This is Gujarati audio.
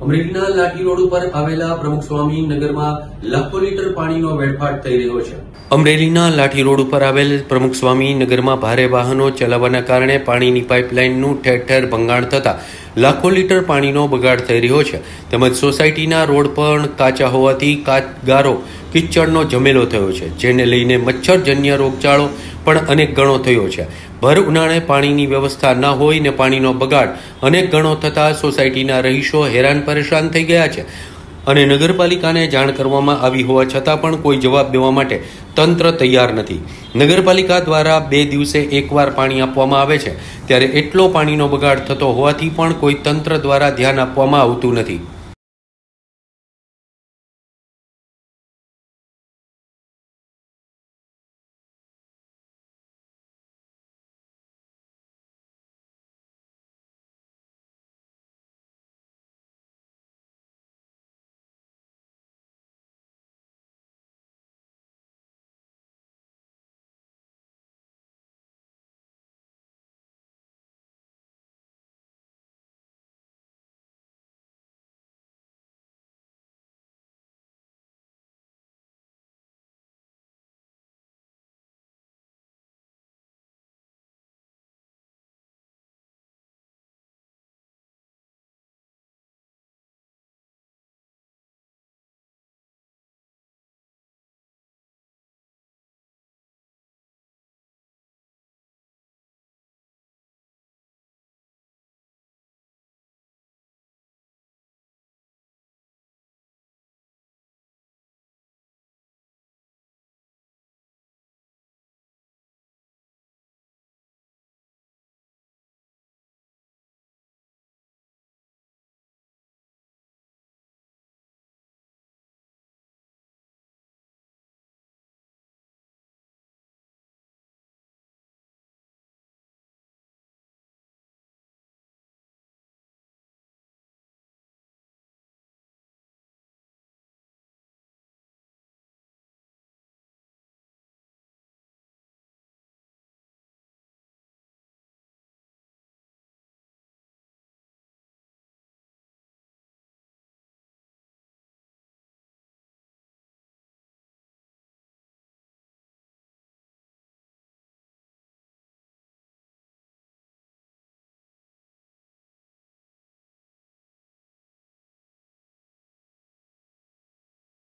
અમરેલીના લાઠી રોડ ઉપર આવેલા પ્રમુખ સ્વામી નગરમાં લાખો લીટર પાણીનો વેડફાટ થઈ રહ્યો છે। અમરેલીના લાઠી રોડ ઉપર આવેલ પ્રમુખ સ્વામી નગરમાં ભારે વાહનો ચલાવવાના કારણે પાણીની પાઇપલાઇનનું ઠેર ઠેર ભંગાણ થતા લાખો લીટર પાણીનો બગાડ થઈ રહ્યો છે। તેમજ સોસાયટીના રોડ પણ કાચા હોવાથી ગારો કિચડનો જમેલો થયો છે, જેને લઈને મચ્છરજન્ય રોગચાળો પણ અનેક ગણો થયો છે। ભર ઉનાળે પાણીની વ્યવસ્થા ન હોય ને પાણીનો બગાડ અનેક ગણો થતા સોસાયટીના રહીશો હેરાન પરેશાન થઈ ગયા છે અને નગરપાલિકાને જાણ કરવામાં આવી હોવા છતાં પણ કોઈ જવાબ દેવા માટે તંત્ર તૈયાર નથી। નગરપાલિકા દ્વારા 2 દિવસે એકવાર પાણી આપવામાં આવે છે, ત્યારે એટલો પાણીનો બગાડ થતો હોવાથી પણ કોઈ તંત્ર દ્વારા ધ્યાન આપવામાં આવતું નથી।